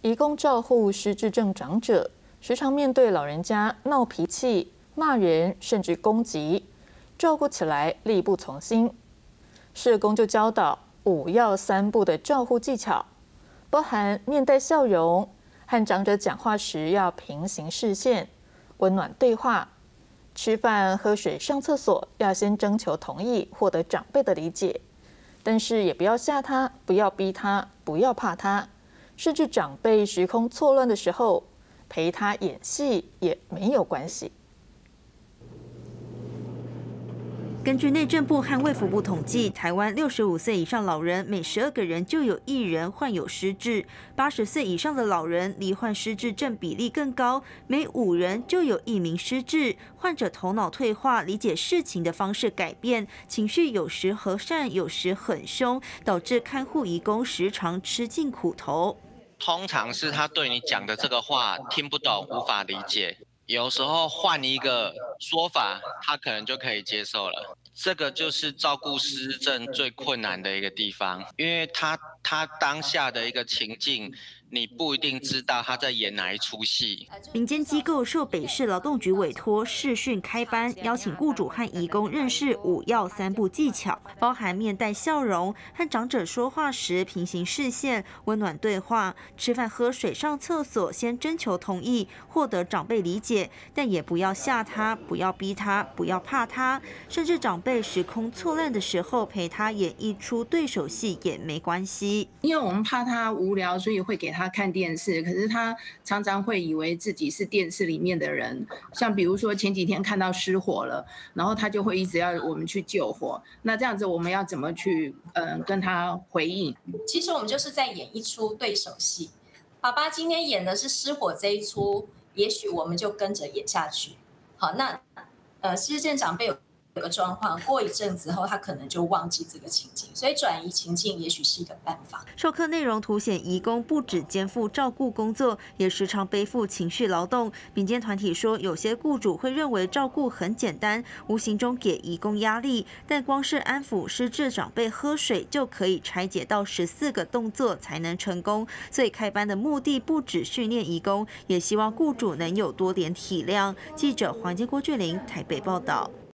移工照护失智症长者，时常面对老人家闹脾气、骂人，甚至攻击，照顾起来力不从心。社工就教导5要3不的照护技巧，包含面带笑容，和长者讲话时要平行视线，温暖对话。吃饭、喝水、上厕所要先征求同意，获得长辈的理解，但是也不要吓他，不要逼他，不要怕他，甚至长辈时空错乱的时候，陪他演戏也没有关系。 根据内政部和卫福部统计，台湾65岁以上老人每12个人就有1人患有失智，80岁以上的老人罹患失智症比例更高，每5人就有1名失智。患者头脑退化，理解事情的方式改变，情绪有时和善，有时很凶，导致看护移工时常吃尽苦头。 通常是他对你讲的这个话听不懂，无法理解。有时候换一个说法，他可能就可以接受了。这个就是照顾失智症最困难的一个地方，因为他当下的一个情境，你不一定知道他在演哪一出戏。 民间机构受北市劳动局委托视讯开班，邀请雇主和移工认识5要3不技巧，包含面带笑容，和长者说话时平行视线，温暖对话，吃饭、喝水、上厕所先征求同意，获得长辈理解，但也不要吓他，不要逼他，不要怕他，甚至长辈时空错乱的时候，陪他演一出对手戏也没关系。 因为我们怕他无聊，所以会给他看电视，可是他常常会以为自己是电视里面的人。像比如说前几天看到失火了，然后他就会一直要我们去救火。那这样子我们要怎么去跟他回应？ 其实我们就是在演一出对手戏。爸爸今天演的是失火这一出，也许我们就跟着演下去。好，那失智症长辈有个状况，过一阵子后，他可能就忘记这个情境，所以转移情境也许是一个办法。 授课内容凸显移工不只肩负照顾工作，也时常背负情绪劳动。民间团体说，有些雇主会认为照顾很简单，无形中给移工压力，但光是安抚失智长辈喝水就可以拆解到14个动作才能成功。所以开班的目的不只训练移工，也希望雇主能有多点体谅。记者黄建国、俊霖台北报道。